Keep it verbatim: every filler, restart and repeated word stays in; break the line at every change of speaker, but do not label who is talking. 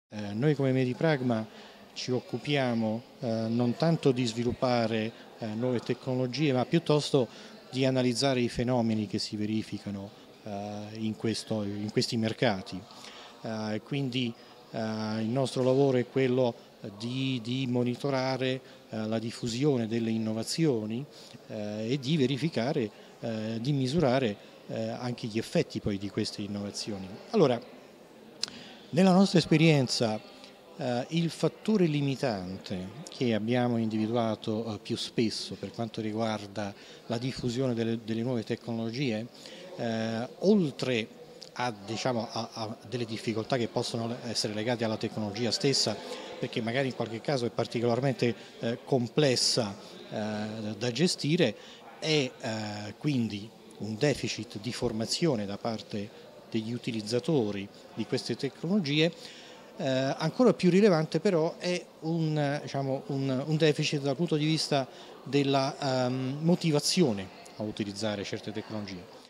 Eh, noi come Medipragma ci occupiamo eh, non tanto di sviluppare eh, nuove tecnologie, ma piuttosto di analizzare i fenomeni che si verificano eh, in, questo, in questi mercati. Eh, quindi eh, il nostro lavoro è quello di, di monitorare eh, la diffusione delle innovazioni eh, e di verificare, eh, di misurare eh, anche gli effetti poi di queste innovazioni. Allora, nella nostra esperienza eh, il fattore limitante che abbiamo individuato eh, più spesso per quanto riguarda la diffusione delle, delle nuove tecnologie, eh, oltre a, diciamo, a, a delle difficoltà che possono essere legate alla tecnologia stessa, perché magari in qualche caso è particolarmente eh, complessa eh, da gestire, è eh, quindi un deficit di formazione da parte degli utilizzatori di queste tecnologie. Eh, ancora più rilevante però è un, diciamo, un, un deficit dal punto di vista della um, motivazione a utilizzare certe tecnologie.